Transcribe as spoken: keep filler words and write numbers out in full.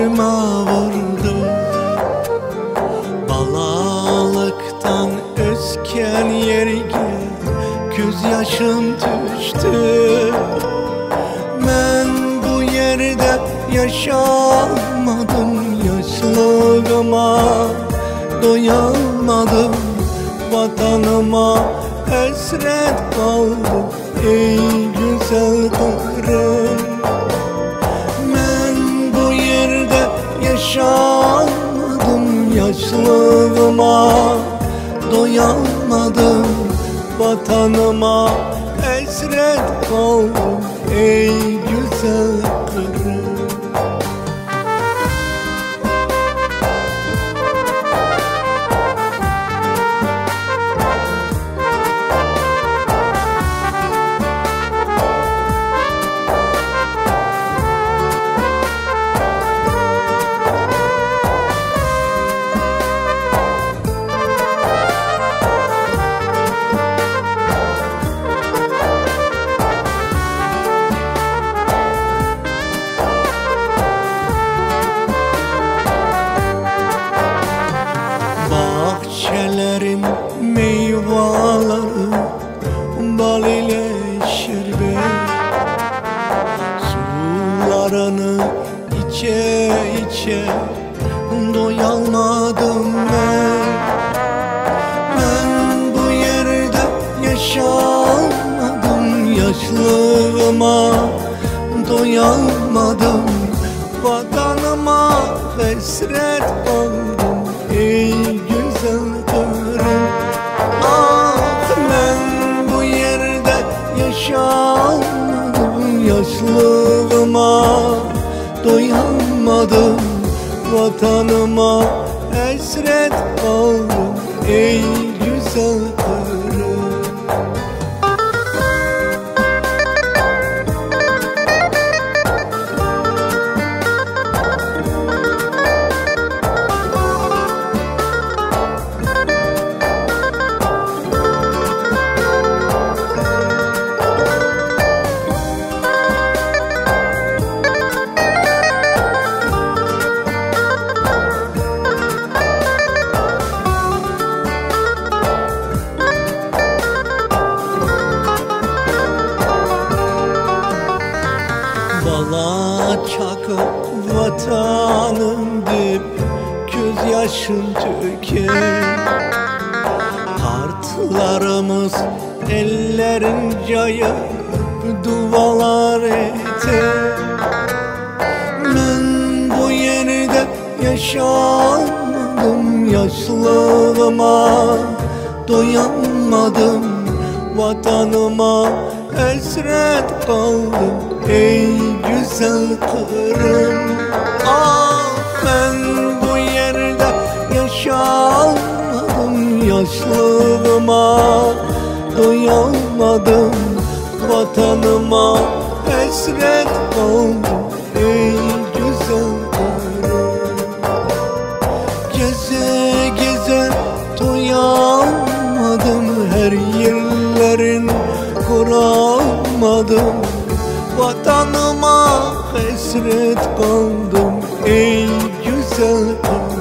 başıma vurdu. Balalıktan özken yerge göz yaşım düştü. Ben bu yerde yaşamadım, yaşlılığıma doyamadım. Vatanıma hasret kaldım ey güzel karım. Ben bu yerde yaşamadım, yaşlılığıma doyamadım. Vatanıma hasret kaldım ey güzel karım. Bahçelerin meyveleri bal ile şerbet, sularını içe içe doyamadım ben. Ben bu yerde yaşamadım, yaşlılığıma doyamadım. Vatanıma hasret kaldım ey güzel karım. Ah ben bu yerde yaşamadım, yaşlılığıma doyamadım. Vatanıma hasret kaldım ey güzel karım. Bala çakıp vatanım deyip göz yaşım döker. Kartlarımız ellerin cayıp dualar eter. Ben bu yerde yaşamadım, yaşlılığıma doyamadım. Vatanıma hasret kaldım ey güzel karım. Ah ben bu yerde yaşamadım, yaşlılığıma doyamadım. Vatanıma hasret kaldım ey güzel karım. Geze geze doyamadım, her yerlerin kuramadım. Vatanıma hasret kaldım ey güzel karım.